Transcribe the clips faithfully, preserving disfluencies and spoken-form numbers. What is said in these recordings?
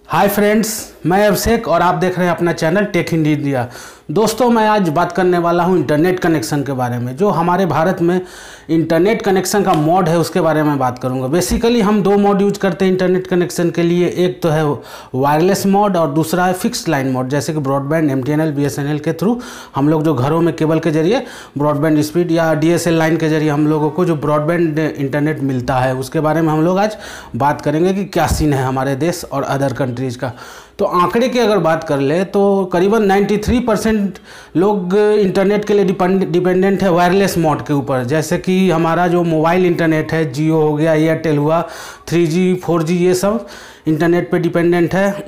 Hi friends, मैं अभिषेक और आप देख रहे हैं अपना चैनल टेक इन इंडिया। दोस्तों, मैं आज बात करने वाला हूं इंटरनेट कनेक्शन के बारे में। जो हमारे भारत में इंटरनेट कनेक्शन का मोड है उसके बारे में बात करूंगा। बेसिकली हम दो मोड यूज करते हैं इंटरनेट कनेक्शन के लिए। एक तो है वायरलेस मोड और दूसरा है फिक्स्ड लाइन मोड, जैसे कि broadband, M T N L, B S N L के थ्रू हम लोग जो घरों में केबल के जरिए ब्रॉडबैंड स्पीड या डी एस एल लाइन के जरिए हम लोगों को जो ब्रॉडबैंड इंटरनेट मिलता है, उसके बारे में हम लोग आज बात करेंगे कि क्या सीन है हमारे देश और अदर कंट्रीज़ का। तो आंकड़े की अगर बात कर ले तो करीबन तिरानवे परसेंट लोग इंटरनेट के लिए डिपेंडेंट है वायरलेस मोड के ऊपर। जैसे कि हमारा जो मोबाइल इंटरनेट है, जियो हो गया, एयरटेल हुआ, थ्री जी, फोर जी, ये सब इंटरनेट पे डिपेंडेंट है।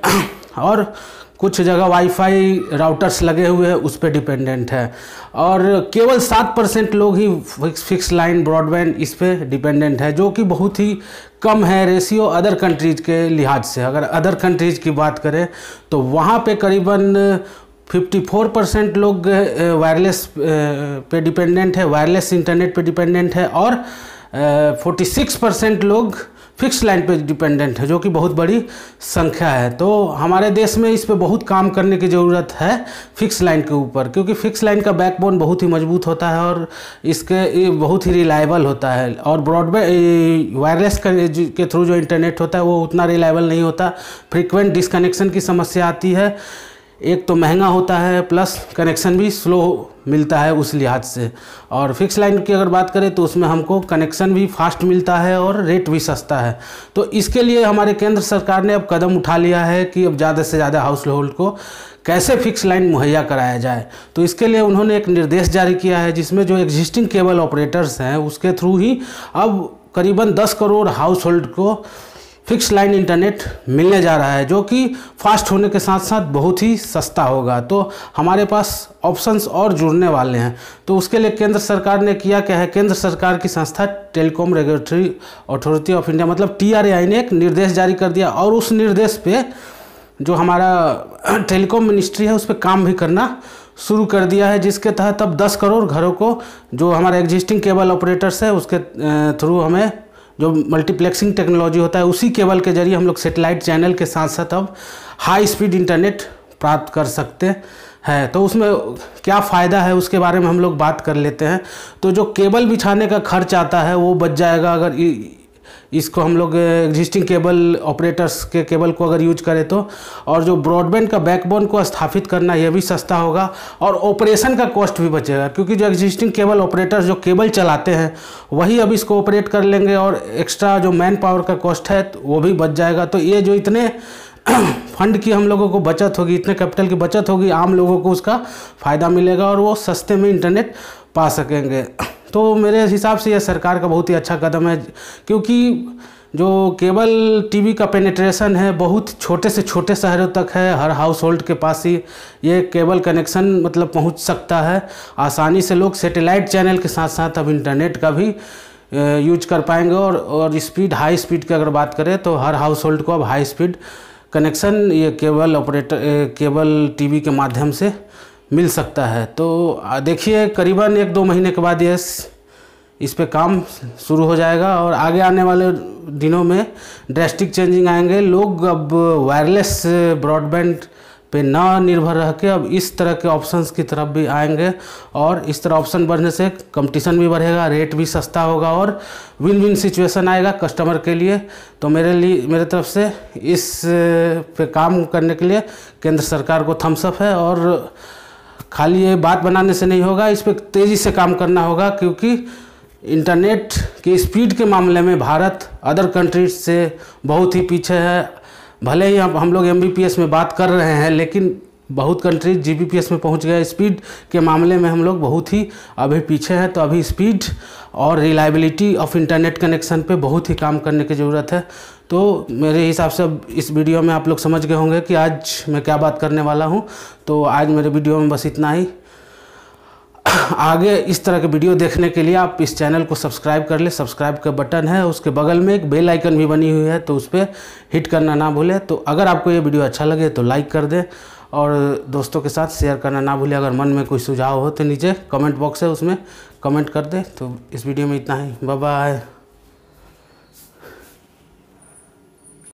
और कुछ जगह वाईफाई राउटर्स लगे हुए हैं, उस पर डिपेंडेंट है। और केवल सात परसेंट लोग ही फिक्स फिक्स लाइन ब्रॉडबैंड इस पे डिपेंडेंट है, जो कि बहुत ही कम है रेशियो अदर कंट्रीज़ के लिहाज से। अगर अदर कंट्रीज़ की बात करें तो वहाँ पे करीबन चौवन परसेंट लोग वायरलेस पे डिपेंडेंट है, वायरलेस इंटरनेट पे डिपेंडेंट है, और छियालीस परसेंट लोग फिक्स लाइन पे डिपेंडेंट है, जो कि बहुत बड़ी संख्या है। तो हमारे देश में इस पे बहुत काम करने की ज़रूरत है फिक्स लाइन के ऊपर, क्योंकि फिक्स लाइन का बैकबोन बहुत ही मजबूत होता है और इसके बहुत ही रिलायबल होता है। और ब्रॉडबैंड वायरलेस के थ्रू जो इंटरनेट होता है वो उतना रिलायबल नहीं होता। फ्रीक्वेंट डिसकनेक्शन की समस्या आती है, एक तो महंगा होता है प्लस कनेक्शन भी स्लो मिलता है उस लिहाज से। और फिक्स लाइन की अगर बात करें तो उसमें हमको कनेक्शन भी फास्ट मिलता है और रेट भी सस्ता है। तो इसके लिए हमारे केंद्र सरकार ने अब कदम उठा लिया है कि अब ज़्यादा से ज़्यादा हाउस होल्ड को कैसे फिक्स लाइन मुहैया कराया जाए। तो इसके लिए उन्होंने एक निर्देश जारी किया है, जिसमें जो एग्जिस्टिंग केबल ऑपरेटर्स हैं उसके थ्रू ही अब करीबन दस करोड़ हाउस होल्ड को फिक्स लाइन इंटरनेट मिलने जा रहा है, जो कि फास्ट होने के साथ साथ बहुत ही सस्ता होगा। तो हमारे पास ऑप्शंस और जुड़ने वाले हैं। तो उसके लिए केंद्र सरकार ने किया क्या है, केंद्र सरकार की संस्था telecom regulatory authority of India मतलब टी आर ए आई ने एक निर्देश जारी कर दिया, और उस निर्देश पे जो हमारा टेलीकॉम मिनिस्ट्री है उस पर काम भी करना शुरू कर दिया है, जिसके तहत अब दस करोड़ घरों को जो हमारे एग्जिस्टिंग केबल ऑपरेटर्स है उसके थ्रू हमें जो मल्टीप्लेक्सिंग टेक्नोलॉजी होता है उसी केबल के जरिए हम लोग सेटेलाइट चैनल के साथ साथ अब हाई स्पीड इंटरनेट प्राप्त कर सकते हैं। तो उसमें क्या फ़ायदा है उसके बारे में हम लोग बात कर लेते हैं। तो जो केबल बिछाने का खर्च आता है वो बच जाएगा अगर इसको हम लोग एग्जिस्टिंग केबल ऑपरेटर्स के केबल को अगर यूज करें तो। और जो ब्रॉडबैंड का बैकबोन को स्थापित करना यह भी सस्ता होगा, और ऑपरेशन का कॉस्ट भी बचेगा, क्योंकि जो एग्जिस्टिंग केबल ऑपरेटर्स जो केबल चलाते हैं वही अब इसको ऑपरेट कर लेंगे, और एक्स्ट्रा जो मैन पावर का कॉस्ट है तो वो भी बच जाएगा। तो ये जो इतने फंड की हम लोगों को बचत होगी, इतने कैपिटल की बचत होगी, आम लोगों को उसका फ़ायदा मिलेगा और वो सस्ते में इंटरनेट पा सकेंगे। तो मेरे हिसाब से यह सरकार का बहुत ही अच्छा कदम है, क्योंकि जो केबल टीवी का पेनिट्रेशन है बहुत छोटे से छोटे शहरों तक है। हर हाउस होल्ड के पास ही ये केबल कनेक्शन मतलब पहुंच सकता है आसानी से। लोग सैटेलाइट चैनल के साथ साथ अब इंटरनेट का भी यूज कर पाएंगे। और और स्पीड, हाई स्पीड की अगर बात करें तो हर हाउस होल्ड को अब हाई स्पीड कनेक्शन ये केबल ऑपरेटर केबल टीवी के माध्यम से मिल सकता है। तो देखिए करीबन एक दो महीने के बाद ये इस पे काम शुरू हो जाएगा, और आगे आने वाले दिनों में ड्रास्टिक चेंजिंग आएंगे। लोग अब वायरलेस ब्रॉडबैंड पे ना निर्भर रह के अब इस तरह के ऑप्शंस की तरफ भी आएंगे, और इस तरह ऑप्शन बढ़ने से कंपटीशन भी बढ़ेगा, रेट भी सस्ता होगा और विन विन सिचुएशन आएगा कस्टमर के लिए। तो मेरे लिए मेरे तरफ से इस पे काम करने के लिए केंद्र सरकार को थम्स अप है। और खाली ये बात बनाने से नहीं होगा, इस पर तेज़ी से काम करना होगा, क्योंकि इंटरनेट की स्पीड के मामले में भारत अदर कंट्रीज से बहुत ही पीछे है। भले ही हम हम लोग एम बी पी एस में बात कर रहे हैं, लेकिन बहुत countries G B P S में पहुंच गए। स्पीड के मामले में हम लोग बहुत ही अभी पीछे हैं। तो अभी स्पीड और रिलायबिलिटी ऑफ इंटरनेट कनेक्शन पे बहुत ही काम करने की ज़रूरत है। तो मेरे हिसाब से अब इस वीडियो में आप लोग समझ गए होंगे कि आज मैं क्या बात करने वाला हूं। तो आज मेरे वीडियो में बस इतना ही। आगे इस तरह के वीडियो देखने के लिए आप इस चैनल को सब्सक्राइब कर ले। सब्सक्राइब का बटन है, उसके बगल में एक बेल आइकन भी बनी हुई है, तो उस पर हिट करना ना भूलें। तो अगर आपको ये वीडियो अच्छा लगे तो लाइक कर दें, और दोस्तों के साथ शेयर करना ना भूलें। अगर मन में कोई सुझाव हो तो नीचे कमेंट बॉक्स है उसमें कमेंट कर दें। तो इस वीडियो में इतना ही। Bye bye.